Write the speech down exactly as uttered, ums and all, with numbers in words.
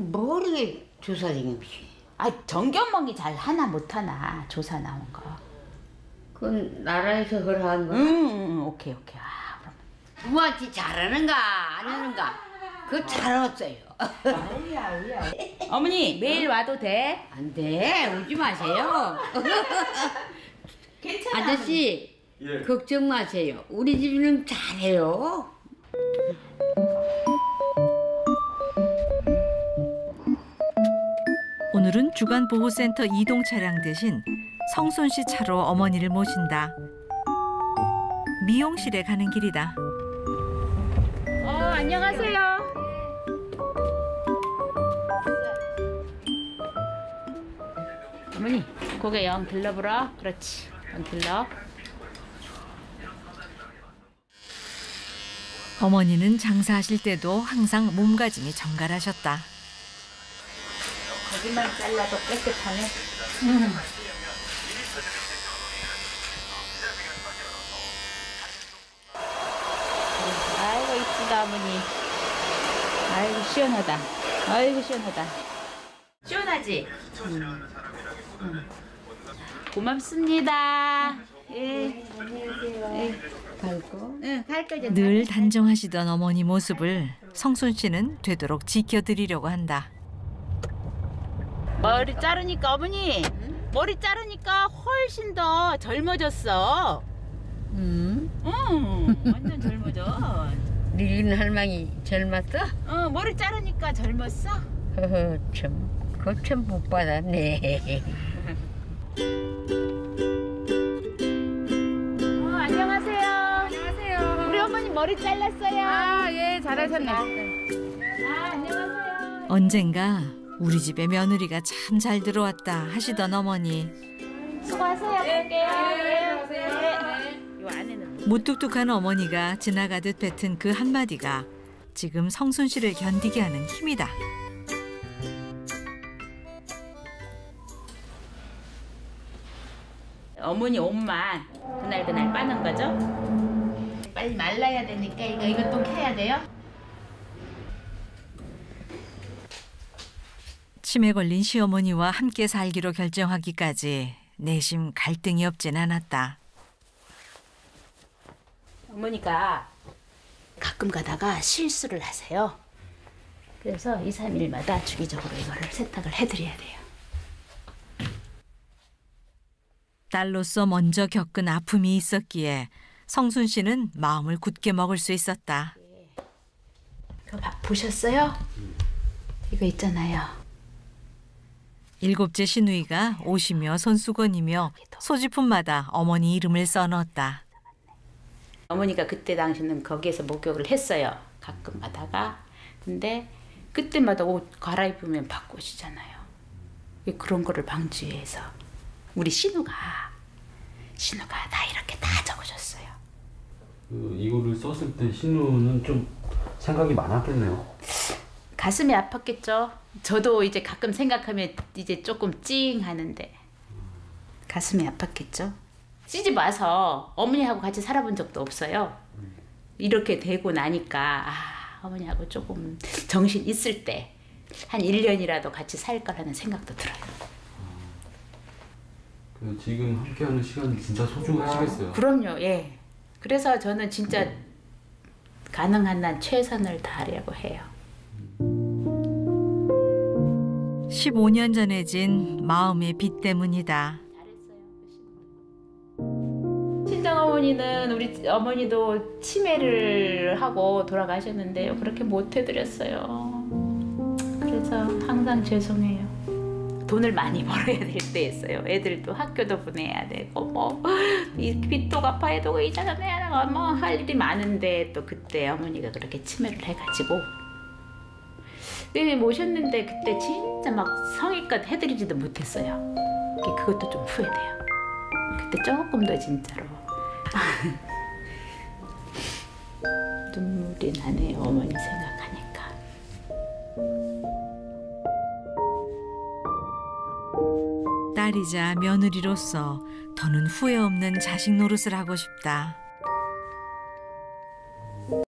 모르게 조사쟁이지. 아, 정견멍이 잘 하나 못하나 조사 나온 거. 그건 나라에서 허락한 거야. 응, 응, 오케이, 오케이. 아, 그럼. 부모한테 잘하는가 안 하는가 그거 잘했어요. 어머니 매일 와도 돼? 안 돼, 오지 마세요. 괜찮아. 아저씨, 예. 걱정 마세요. 우리 집은 잘해요. 오늘은 주간보호센터 이동 차량 대신 성순 씨 차로 어머니를 모신다. 미용실에 가는 길이다. 어, 안녕하세요. 어머니, 고개 영 들러불어. 그렇지, 영 들러. 어머니는 장사하실 때도 항상 몸가짐이 정갈하셨다. 거기만 잘라도 깨끗하네. 음. 아이고 이쁘다 어머니. 아이고 시원하다. 아이고 시원하다. 시원하지? 음. 음. 고맙습니다. 예. 예. 갈고. 응, 갈 거죠. 늘 단정하시던 어머니 모습을 성순 씨는 되도록 지켜드리려고 한다. 머리 자르니까 어머니, 머리 자르니까 훨씬 더 젊어졌어. 음. 응, 완전 젊어져. 니린 할망이 젊었어? 어, 머리 자르니까 젊었어. 허허, 참, 그거 참 복 받았네. 어, 안녕하세요. 안녕하세요. 우리 어머니 머리 잘랐어요. 아, 예, 잘하셨네. 아, 안녕하세요. 언젠가 우리 집에 며느리가 참 잘 들어왔다 하시던 어머니. 수고하세요. 갈게요. 네, 네. 요 안에는 무뚝뚝한 어머니가 지나가듯 뱉은 그 한마디가 지금 성순 씨를 견디게 하는 힘이다. 어머니 옷만 그날 그날 빠는 거죠? 빨리 말라야 되니까 이거 이것도 캐야 돼요? 치매 걸린 시어머니와 함께 살기로 결정하기까지 내심 갈등이 없진 않았다. 어머니가 가끔 가다가 실수를 하세요. 그래서 이, 삼 일마다 주기적으로 이거를 세탁을 해드려야 돼요. 딸로서 먼저 겪은 아픔이 있었기에 성순 씨는 마음을 굳게 먹을 수 있었다. 그거 봐, 보셨어요? 이거 있잖아요. 일곱째 시누이가 옷이며 손수건이며 소지품마다 어머니 이름을 써넣었다. 어머니가 그때 당시는 거기에서 목욕을 했어요. 가끔 가다가. 근데 그때마다 옷 갈아입으면 바꾸시잖아요. 그런 거를 방지해서 위해서 우리 신우가 신우가 다 이렇게 다 적어줬어요. 그 이거를 썼을 때 신우는 좀 생각이 많았겠네요. 가슴이 아팠겠죠. 저도 이제 가끔 생각하면 이제 조금 찡하는데 가슴이 아팠겠죠. 시집 와서 어머니하고 같이 살아본 적도 없어요. 이렇게 되고 나니까 아, 어머니하고 조금 정신 있을 때 한 일 년이라도 같이 살 거라는 생각도 들어요. 그 지금 함께하는 시간이 진짜 소중하시겠어요. 그럼요. 예. 그래서 저는 진짜 가능한 한 최선을 다하려고 해요. 십오 년 전에 진 마음의 빚 때문이다. 친정어머니는 우리 어머니도 치매를 하고 돌아가셨는데요. 그렇게 못 해드렸어요. 그래서 항상 죄송해요. 돈을 많이 벌어야 될 때였어요. 애들도 학교도 보내야 되고 뭐 이 빚도 갚아야 되고 이자도 내야 되고 뭐 할 일이 많은데 또 그때 어머니가 그렇게 치매를 해가지고 네, 모셨는데 그때 진짜 막 성의껏 해드리지도 못했어요. 그것도 좀 후회돼요. 그때 조금 더 진짜로 눈물이 나네요. 어머니 생각하니까. 딸이자 며느리로서 더는 후회 없는 자식 노릇을 하고 싶다.